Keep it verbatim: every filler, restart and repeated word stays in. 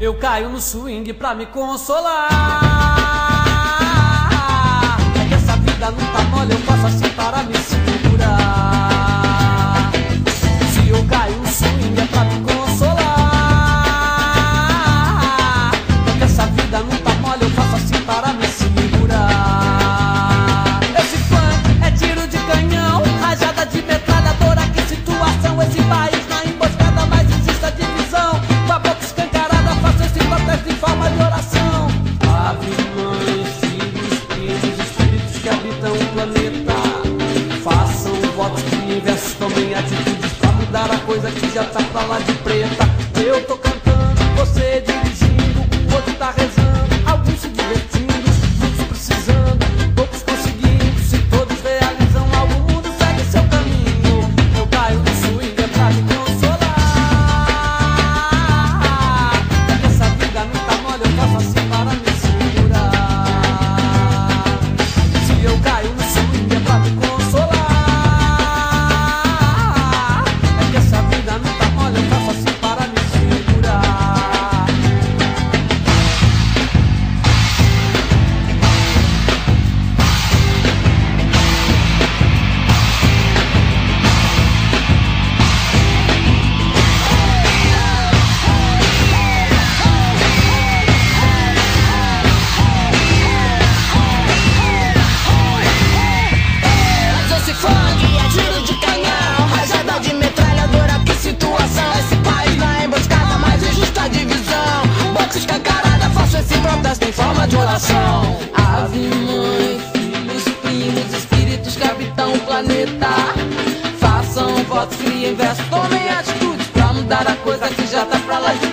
Eu caio no swing pra me consolar. É que essa vida não tá mole, eu faço assim para me segurar. Se eu caio no swing é pra me consolar. É que essa vida não tá mole, eu faço assim para me segurar. Esse funk é tiro de canhão, rajada de metralhadora. Que situação esse país na emboscada, mas existe a divisão. Com a boca escancarada faço esse protesto em forma de oração. Ave, mãe, filhos, primos, espíritos que habitam o planeta, façam votos que inversos, tomem atitudes pra mudar a coisa que já tá pra lá de preta. Eu tô cantando, você dirigindo, o outro tá rezando, alguns se divertindo, muitos precisando, poucos conseguindo. Se todos realizam algo, o mundo segue seu caminho. Eu caio no swing é pra me consolar. É que essa vida não tá mole, eu faço assim para me segurar. Se eu caio no swing é pra me consolar. É que essa vida não tá mole, eu faço assim para me segurar. Esse funk é tiro de canhão, rajada de metralhadora. Que situação esse país na emboscada, mais injusta divisão. Boxe escancarada, faço esse protesto em forma de oração. Ave, mãe, filhos, primos, espíritos que habitam o planeta, façam votos, criem versos, tomem atitudes pra mudar a coisa que já tá pra lá de